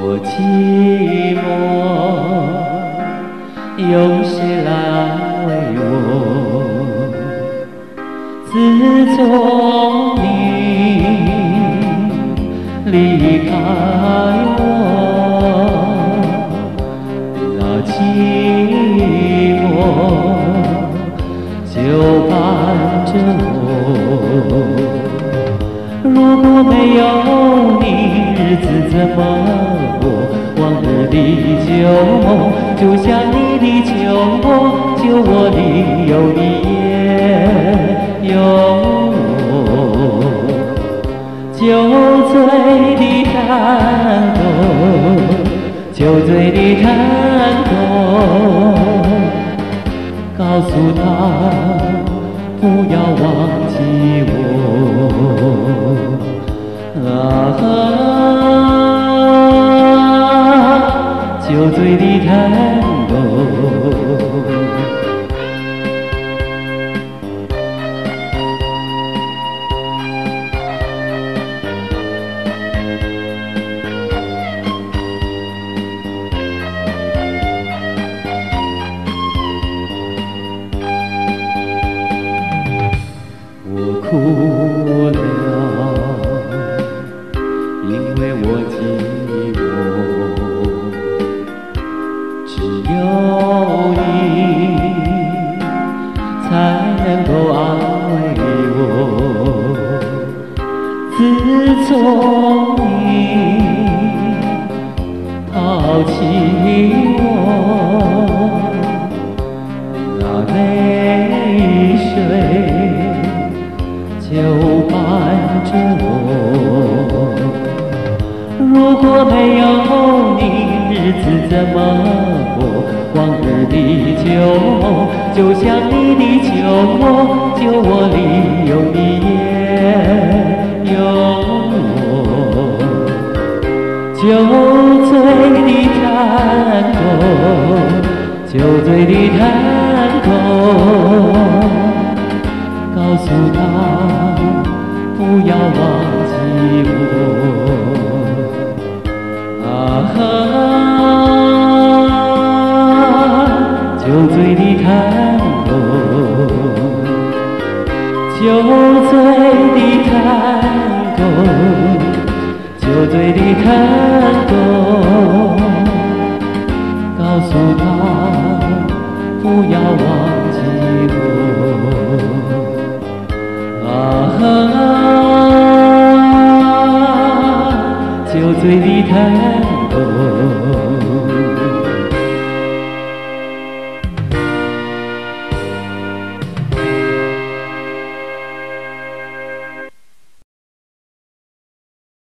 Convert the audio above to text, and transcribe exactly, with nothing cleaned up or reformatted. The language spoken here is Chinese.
我寂寞，有谁来安慰我？自从你离开我，那寂寞就伴着我。如果没有你，日子怎么过？往日的旧梦，就像你的酒窝，酒窝里有你也有我。酒醉的探戈，酒醉的探戈，告诉他不要忘记我。啊，酒醉的探戈。我哭了，因为我寂寞，只有你才能够安慰我。自从你抛弃我，那泪水就伴着我。如果没有你，日子怎么过？往日的旧梦，就像你的酒窝，酒窝里有你也有我。酒醉的探戈，酒醉的探戈，告诉他不要忘记我。啊，酒醉的探戈，酒醉的探戈，酒醉的探戈，告诉他不要忘记我。啊，酒醉的探戈。